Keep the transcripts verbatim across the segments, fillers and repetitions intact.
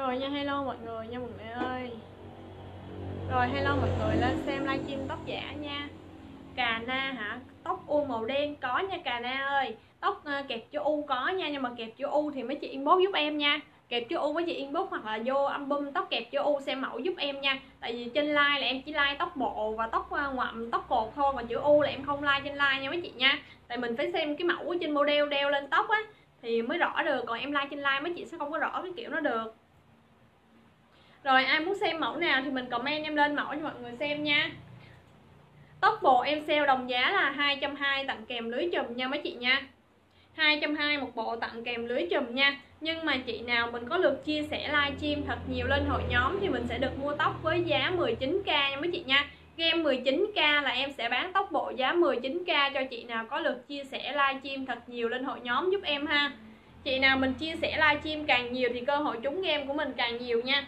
Rồi nha, hello mọi người nha mọi người ơi. Rồi hello mọi người, lên xem livestream tóc giả nha. Cà na hả? Tóc u màu đen có nha Cà na ơi. Tóc uh, kẹp chữ U có nha, nhưng mà kẹp chữ U thì mấy chị inbox giúp em nha. Kẹp chữ U mấy chị inbox hoặc là vô album tóc kẹp chữ U xem mẫu giúp em nha. Tại vì trên like là em chỉ like tóc bộ và tóc uh, ngoậm, tóc cột thôi, còn chữ U là em không like trên like nha mấy chị nha. Tại mình phải xem cái mẫu trên model đeo lên tóc á thì mới rõ được, còn em like trên like mấy chị sẽ không có rõ cái kiểu nó được. Rồi ai muốn xem mẫu nào thì mình comment em lên mẫu cho mọi người xem nha. Tóc bộ em sale đồng giá là hai trăm hai mươi tặng kèm lưới chùm nha mấy chị nha. hai trăm hai mươi một bộ tặng kèm lưới chùm nha. Nhưng mà chị nào mình có lượt chia sẻ livestream thật nhiều lên hội nhóm thì mình sẽ được mua tóc với giá mười chín k nha mấy chị nha. Game mười chín k là em sẽ bán tóc bộ giá mười chín k cho chị nào có lượt chia sẻ livestream thật nhiều lên hội nhóm giúp em ha. Chị nào mình chia sẻ livestream càng nhiều thì cơ hội trúng game của mình càng nhiều nha.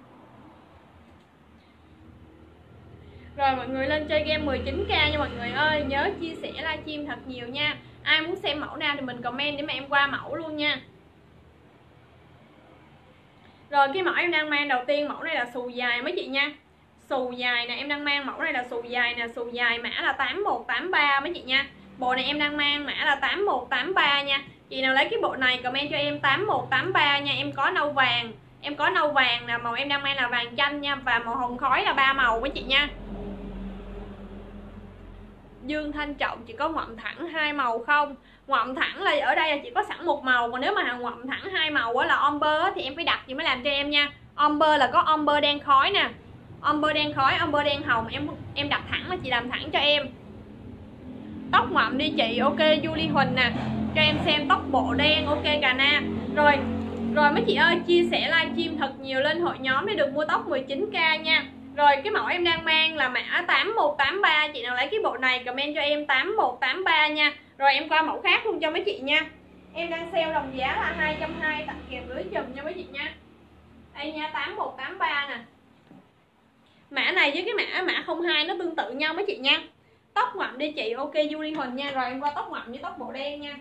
Rồi mọi người lên chơi game mười chín k nha mọi người ơi. Nhớ chia sẻ livestream thật nhiều nha. Ai muốn xem mẫu nào thì mình comment để mà em qua mẫu luôn nha. Rồi cái mẫu em đang mang đầu tiên, mẫu này là xù dài mấy chị nha. Xù dài nè, em đang mang mẫu này là xù dài nè. Xù dài mã là tám một tám ba mấy chị nha. Bộ này em đang mang mã là tám một tám ba nha. Chị nào lấy cái bộ này comment cho em tám một tám ba nha. Em có nâu vàng, em có nâu vàng nè, màu em đang mang là vàng chanh nha, và màu hồng khói là ba màu mấy chị nha. Dương Thanh Trọng chỉ có ngoậm thẳng hai màu không? Ngoậm thẳng là ở đây là chỉ có sẵn một màu, còn nếu mà hàng ngoậm thẳng hai màu là omber thì em phải đặt chị mới làm cho em nha. Omber là có omber đen khói nè, omber đen khói, omber đen hồng, em em đặt thẳng là chị làm thẳng cho em. Tóc ngoậm đi chị, ok Julie Huỳnh nè, cho em xem tóc bộ đen, ok Cà Na. Rồi rồi mấy chị ơi, chia sẻ livestream thật nhiều lên hội nhóm để được mua tóc mười chín k nha. Rồi cái mẫu em đang mang là mã tám một tám ba. Chị nào lấy cái bộ này comment cho em tám một tám ba nha. Rồi em qua mẫu khác luôn cho mấy chị nha. Em đang sale đồng giá là hai trăm hai mươi tặng kèm lưới chùm nha mấy chị nha. Đây nha, tám một tám ba nè. Mã này với cái mã mã không hai nó tương tự nhau mấy chị nha. Tóc ngoậm đi chị, ok Julie Huỳnh nha. Rồi em qua tóc ngoậm với tóc bộ đen nha.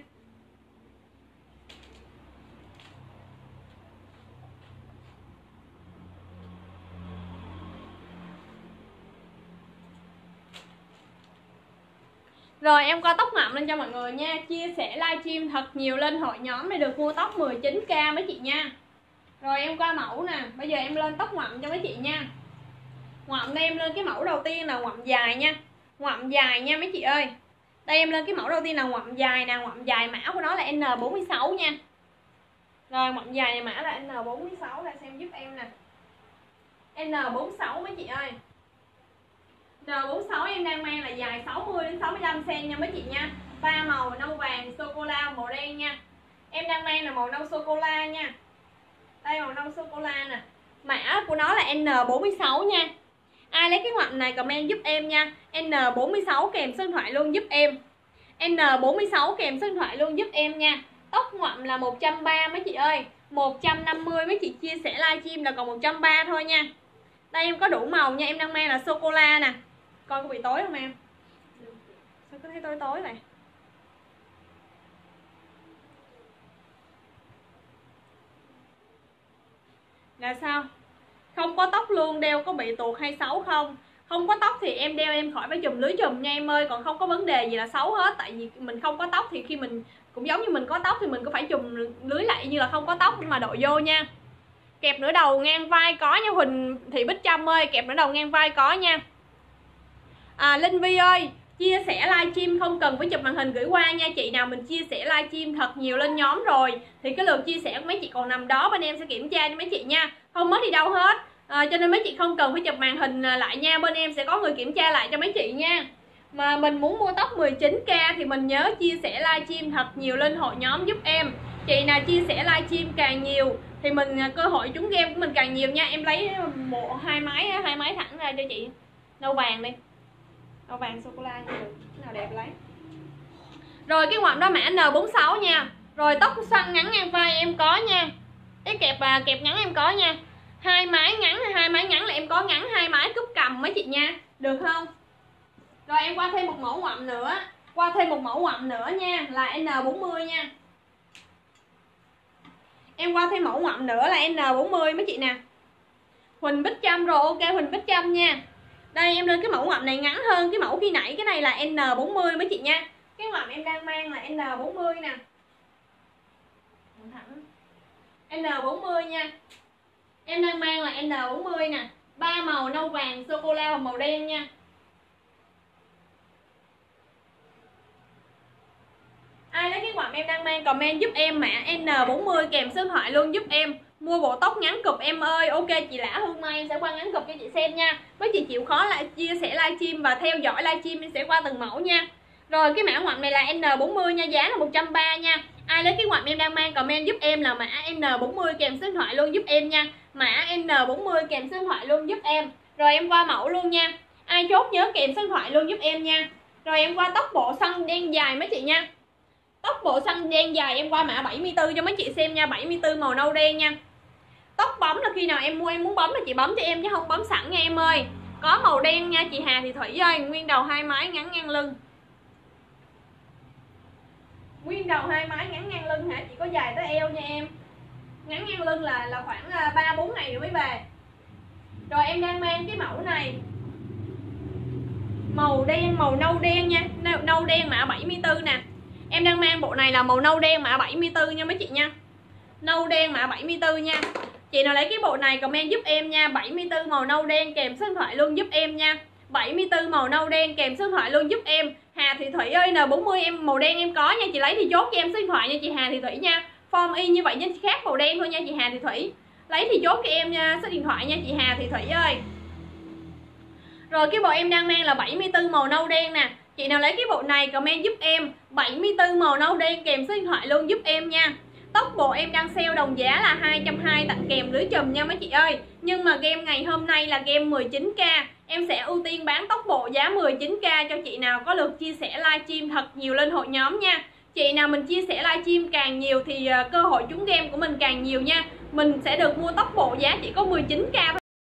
Rồi em qua tóc ngoậm lên cho mọi người nha. Chia sẻ livestream thật nhiều lên hội nhóm để được mua tóc mười chín k mấy chị nha. Rồi em qua mẫu nè. Bây giờ em lên tóc ngoậm cho mấy chị nha. Ngoậm đây em lên cái mẫu đầu tiên là ngoậm dài nha. Ngoậm dài nha mấy chị ơi. Đây em lên cái mẫu đầu tiên là ngoậm dài nè. Ngoậm dài mã của nó là N bốn mươi sáu nha. Rồi ngoậm dài này mã là N bốn mươi sáu. Ra xem giúp em nè, N bốn mươi sáu mấy chị ơi. N bốn mươi sáu em đang mang là dài sáu mươi đến sáu mươi lăm xăng ti mét nha mấy chị nha. Ba màu nâu vàng, sô cô la, màu đen nha. Em đang mang là màu nâu sô cô la nha. Đây màu nâu sô cô la nè. Mã của nó là N bốn mươi sáu nha. Ai lấy cái ngoậm này comment giúp em nha. N bốn mươi sáu kèm số điện thoại luôn giúp em. N bốn mươi sáu kèm số điện thoại luôn giúp em nha. Tóc ngoậm là một trăm ba mươi mấy chị ơi. một trăm năm mươi mấy chị chia sẻ livestream là còn một trăm ba mươi thôi nha. Đây em có đủ màu nha. Em đang mang là sô cô la nè. Coi có bị tối không em? Sao có thấy tối tối vậy? Là sao? Không có tóc luôn đeo có bị tuột hay xấu không? Không có tóc thì em đeo em khỏi phải chùm lưới chùm nha em ơi. Còn không có vấn đề gì là xấu hết. Tại vì mình không có tóc thì khi mình cũng giống như mình có tóc thì mình có phải chùm lưới lại như là không có tóc mà đội vô nha. Kẹp nửa đầu ngang vai có nha Huỳnh Thị Bích Trâm ơi. Kẹp nửa đầu ngang vai có nha. À, Linh Vi ơi, chia sẻ livestream không cần phải chụp màn hình gửi qua nha. Chị nào mình chia sẻ livestream thật nhiều lên nhóm rồi thì cái lượt chia sẻ của mấy chị còn nằm đó, bên em sẽ kiểm tra cho mấy chị nha. Không mất đi đâu hết. À, cho nên mấy chị không cần phải chụp màn hình lại nha. Bên em sẽ có người kiểm tra lại cho mấy chị nha. Mà mình muốn mua tóc mười chín k thì mình nhớ chia sẻ livestream thật nhiều lên hội nhóm giúp em. Chị nào chia sẻ livestream càng nhiều thì mình cơ hội trúng game của mình càng nhiều nha. Em lấy một hai máy hai máy thẳng ra cho chị. Nâu vàng đi. Nâu vàng sô cô la nha, được cái nào đẹp lấy. Rồi cái ngoậm đó mã N bốn mươi sáu nha. Rồi tóc xoăn ngắn ngang vai em có nha. Cái kẹp à, kẹp ngắn em có nha. Hai mái ngắn, hai mái ngắn là em có ngắn hai mái cúp cầm mấy chị nha. Được không? Rồi em qua thêm một mẫu ngoậm nữa. Qua thêm một mẫu ngoậm nữa nha, là N bốn mươi nha. Em qua thêm mẫu ngậm nữa là N bốn mươi mấy chị nè. Huỳnh Bích Trâm rồi, ok Huỳnh Bích Trâm nha. Đây em lên cái mẫu ngậm này ngắn hơn cái mẫu khi nãy, cái này là N bốn mươi mấy chị nha. Cái ngậm em đang mang là N bốn mươi nè. N bốn mươi nha. Em đang mang là N bốn mươi nè. Ba màu nâu vàng, sô cô la và màu đen nha. Ai lấy cái quạt em đang mang comment giúp em mã N bốn mươi kèm số điện thoại luôn giúp em. Mua bộ tóc ngắn cụp em ơi. Ok chị Lã Hương Mai em sẽ qua ngắn cụp cho chị xem nha. Mấy chị chịu khó lại chia sẻ livestream và theo dõi livestream em sẽ qua từng mẫu nha. Rồi cái mã ngoặc này là N bốn mươi nha, giá là một trăm ba mươi nha. Ai lấy cái ngoặc em đang mang comment giúp em là mã N bốn mươi kèm số điện thoại luôn giúp em nha. Mã N bốn mươi kèm số điện thoại luôn giúp em. Rồi em qua mẫu luôn nha. Ai chốt nhớ kèm số điện thoại luôn giúp em nha. Rồi em qua tóc bộ xanh đen dài mấy chị nha. Tóc bộ xanh đen dài em qua mã bảy mươi tư cho mấy chị xem nha, bảy mươi tư màu nâu đen nha. Tóc bấm là khi nào em mua em muốn bấm thì chị bấm cho em chứ không bấm sẵn nha em ơi. Có màu đen nha chị Hà Thị Thủy ơi, nguyên đầu hai mái ngắn ngang lưng. Nguyên đầu hai mái ngắn ngang lưng hả? Chị có dài tới eo nha em. Ngắn ngang lưng là là khoảng ba bốn ngày rồi mới về. Rồi em đang mang cái mẫu này. Màu đen, màu nâu đen nha, nâu, nâu đen mã bảy mươi tư nè. Em đang mang bộ này là màu nâu đen mã bảy mươi tư nha mấy chị nha. Nâu đen mã bảy mươi tư nha. Chị nào lấy cái bộ này comment giúp em nha. Bảy mươi tư màu nâu đen kèm số điện thoại luôn giúp em nha. Bảy mươi tư màu nâu đen kèm số điện thoại luôn giúp em. Hà Thị Thủy ơi, N bốn mươi em màu đen em có nha. Chị lấy thì chốt cho em số điện thoại nha chị Hà Thị Thủy nha. Form y như vậy nhưng khác màu đen thôi nha chị Hà Thị Thủy. Lấy thì chốt cho em nha, số điện thoại nha chị Hà Thị Thủy ơi. Rồi cái bộ em đang mang là bảy mươi tư màu nâu đen nè. Chị nào lấy cái bộ này comment giúp em bảy mươi tư màu nâu đen kèm số điện thoại luôn giúp em nha. Tóc bộ em đang sale đồng giá là hai trăm hai mươi tặng kèm lưới chùm nha mấy chị ơi. Nhưng mà game ngày hôm nay là game mười chín k. Em sẽ ưu tiên bán tóc bộ giá mười chín k cho chị nào có lượt chia sẻ livestream thật nhiều lên hội nhóm nha. Chị nào mình chia sẻ livestream càng nhiều thì cơ hội trúng game của mình càng nhiều nha. Mình sẽ được mua tóc bộ giá chỉ có mười chín k thôi.